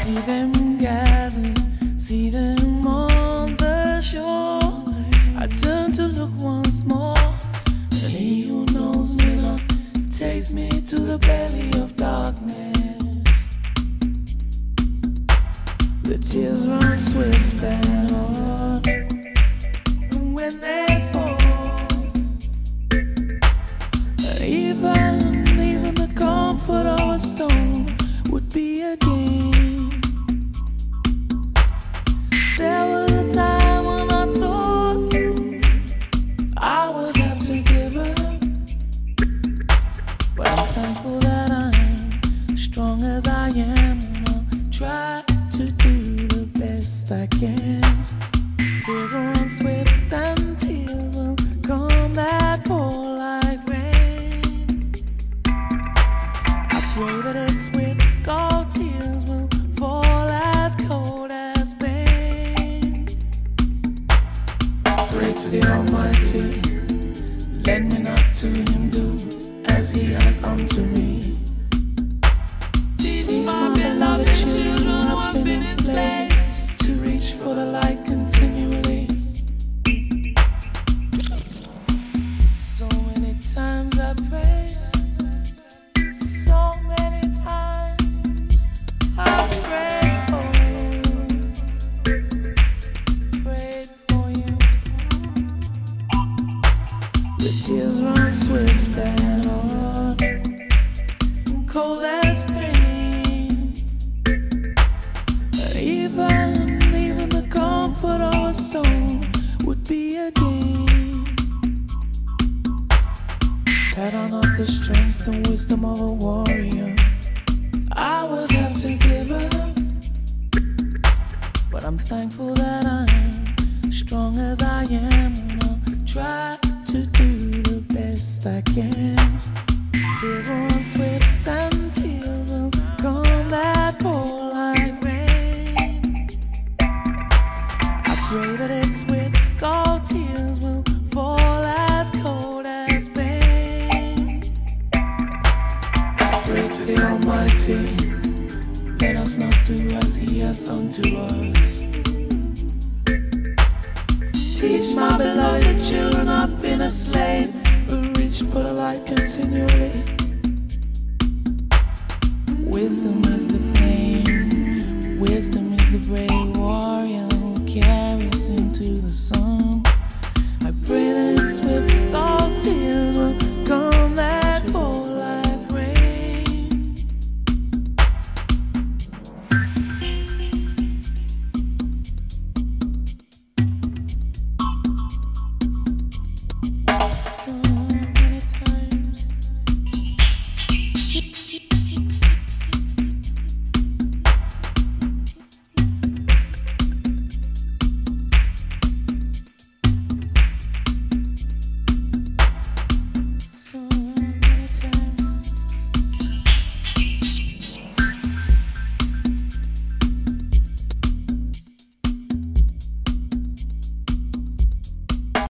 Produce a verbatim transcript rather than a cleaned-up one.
See them gather, see them on the shore. I turn to look once more, and he who knows me not takes me to the belly of darkness. The tears run swift and hard, and when they fall, and even, even the comfort of a stone would be a gain. There was a time when I thought I would have to give up, but I'm thankful that I'm strong as I am, and I'll try to do the best I can. Tears will run swift and tears will come that fall like rain. I pray that it's swift, all tears will fall as cold as pain. I pray to the Almighty, let me not to him do as he has unto me. Teach my beloved children who have been enslaved to reach for the light continually. So many times I pray, so many times I prayed for you, prayed for you. The tears run swift and hard, and cold as pain. And even, even the comfort of a stone would be a gain. Had I not the strength and wisdom of a warrior, I would have to give up, but I'm thankful that I'm strong as I am, and I'll try to do the best I can. Tears will run swift and tears will come that fall like rain. I pray that it's swift, all tears will fall as cold as pain. I pray to the Almighty, let us not do as he has done to us. Teach my beloved children I've been a slave, but reach for the light continually. Wisdom is the flame, wisdom is the brave warrior who carries into the sun.